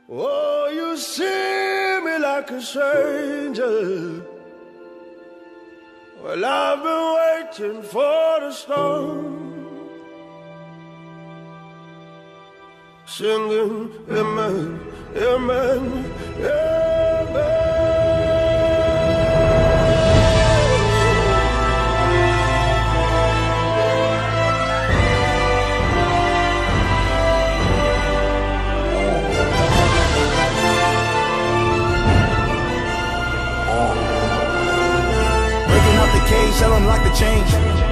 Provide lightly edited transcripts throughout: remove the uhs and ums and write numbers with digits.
Oh, you see me like a stranger. Well, I've been waiting for the storm, singing amen, amen, amen. Shall unlock the change.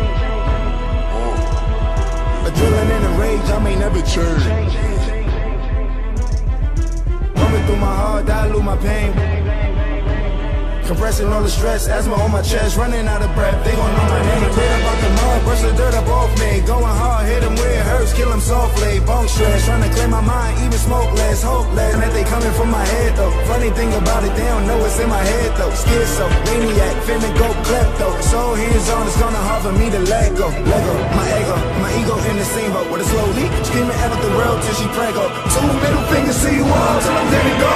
Adrenaline and rage, I may never change. Coming through my heart, dilute my pain. Compressing all the stress, asthma on my chest, running out of breath. They gon' know my name. Clear up out the mud, brush the dirt up off me. Going hard, hit them where it hurts, kill them softly. Bone stress, trying to clear my mind, even smoke less, hopeless. And that they coming from my head though. Funny thing about it, they don't know it's in my head though. Schizo, maniac, finna go klepto. So hands on, it's gonna hard for me to let go. Lego, my ego in the same boat with a slow leak. Screaming out the world till she prego. 2 middle fingers to you all till I'm ready to go.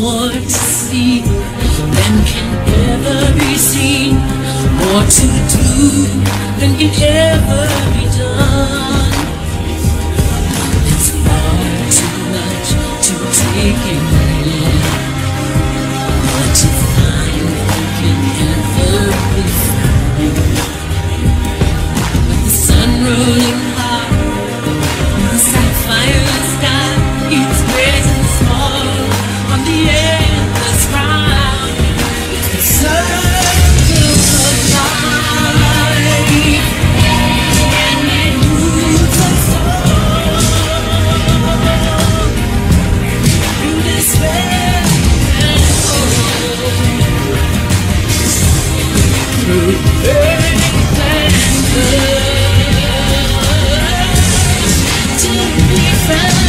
more to see than can ever be seen, more to do than can ever be done. It's far too much to take in, more to find than can ever be found. With the sun rolling hard, the sapphire sky, it's great and small on the endless round. It's the circle of life, and it moves us all through despair and hope, through faith and love, to be found.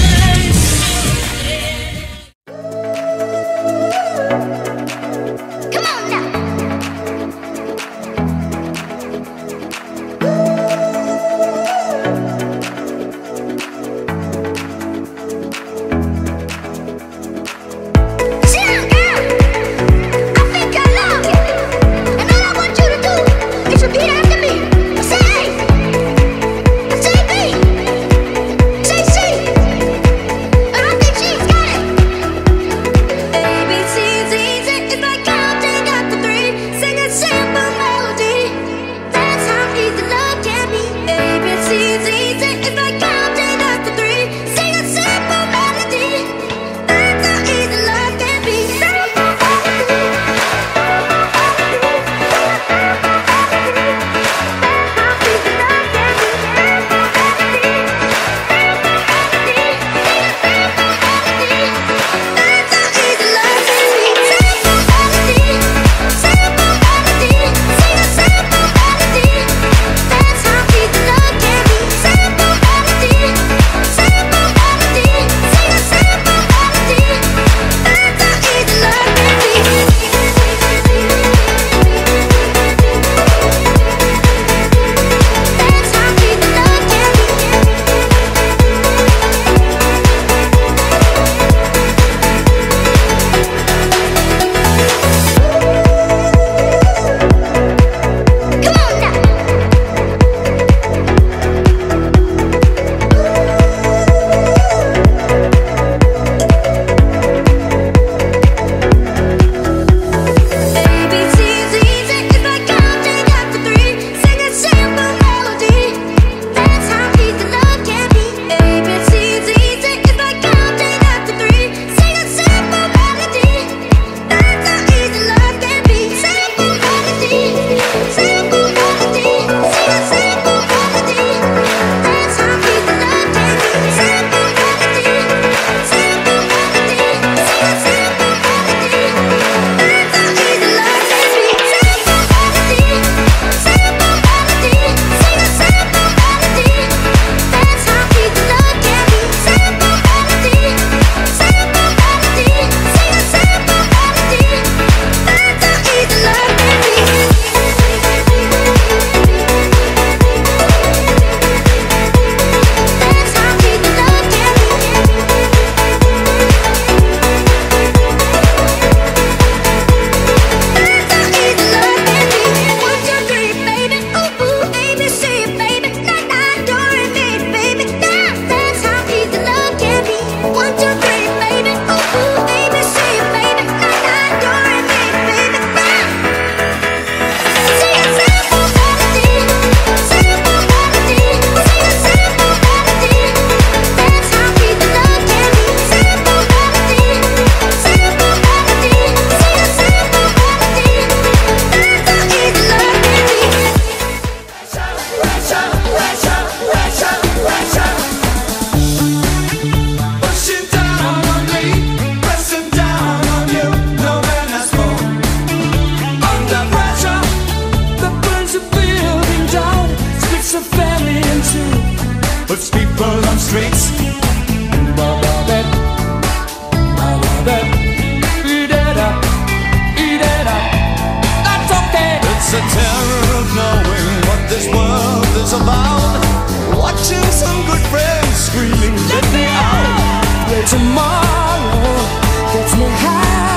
Tomorrow gets me high.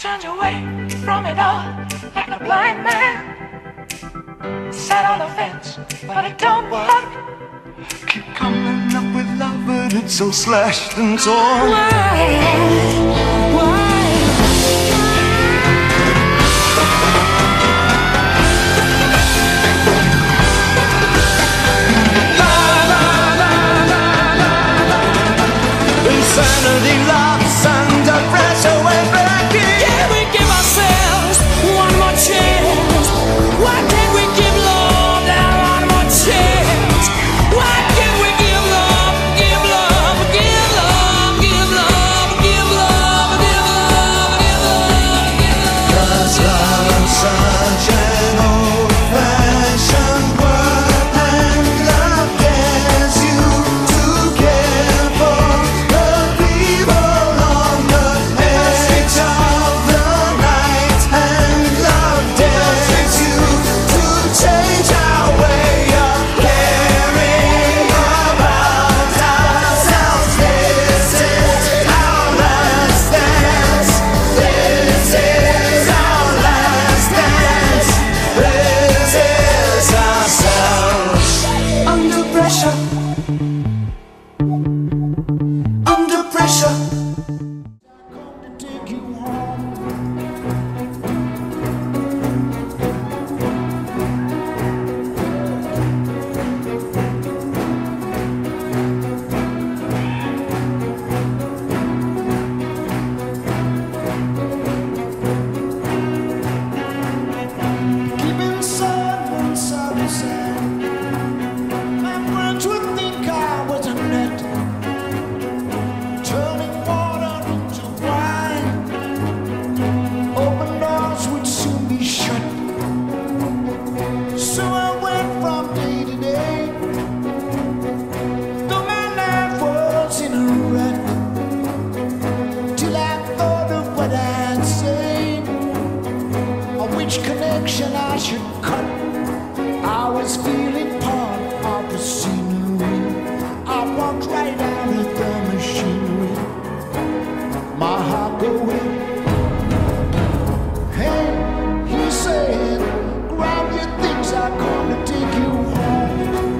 turned away from it all like a blind man. Sat on the fence, but it don't work. Keep coming up with love, but it's so slashed and torn. Why? Insanity loves under pressure, we're back in. Can we give ourselves one more chance? Why can't we give love now one more chance? Why can't we give love, give love, give love, give love, give love, give love, give love, give love? 'Cause love's such an old-fashioned word, and love gets you to care for the people on the edge of the night, and love dares you to change our way of caring about ourselves. This is our last dance. This is our last dance. This is ourselves. Under pressure. Under pressure. Take you home. Keeping someone so sad. My friends would think I was a net, turning water into wine. Open doors would soon be shut. So I went from day to day, though my life was in a rut, till I thought of what I'd say, or which connection I should cut. I was feeling part of the scenery. I walked right out of the machinery. My heart going. Hey, he said, grab your things, I'm gonna take you home.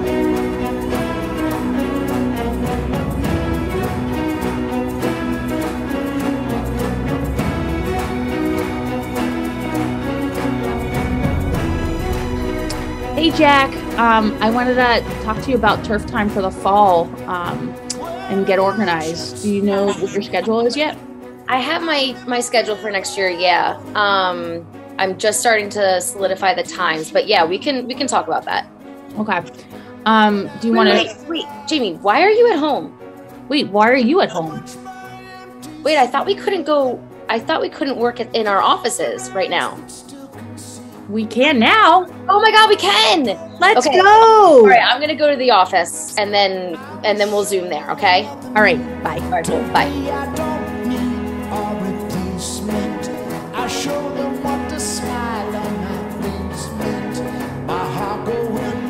Hey Jack, I wanted to talk to you about turf time for the fall and get organized. Do you know what your schedule is yet? I have my schedule for next year. Yeah. I'm just starting to solidify the times, but yeah, we can talk about that. Okay. Do you want to? Wait, Jamie, why are you at home? Wait, why are you at home? Wait, I thought we couldn't go. I thought we couldn't work in our offices right now. We can now. Oh my God, we can. Let's Okay. go. All right, I'm gonna go to the office and then we'll Zoom there. Okay. All right. Bye. All right, cool. Bye. I don't need a replacement. I show them what the smile on my face meant. My heart going.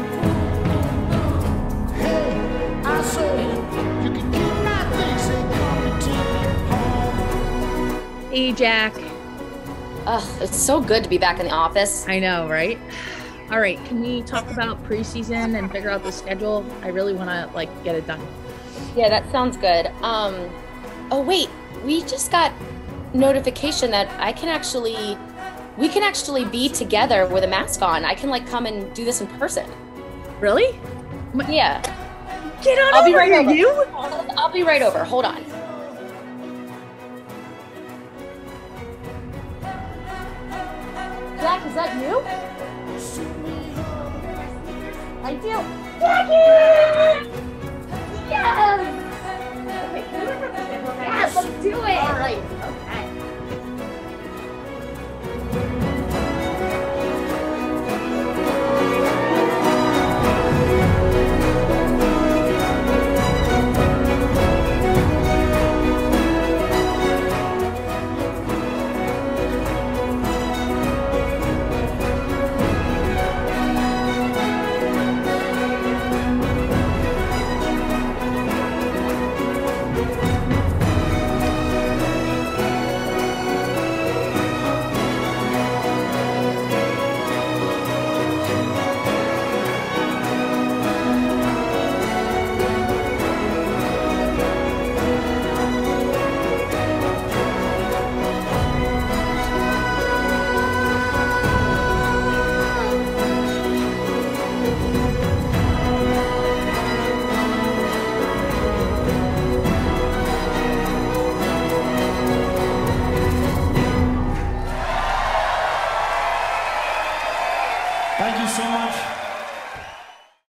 Hey, I said you can keep my things and come and take me home. Hey Jack. Ugh, it's so good to be back in the office. I know, right? All right. Can we talk about preseason and figure out the schedule? I really want to get it done. Yeah, that sounds good. Oh wait, we just got notification that we can actually be together with a mask on. I can come and do this in person. Really? Yeah. Get on I'll be over right here, over. you. I'll be right over. Hold on. Jack, is that you? I do. Jackie! Yes! Okay, yes, let's do it. All right.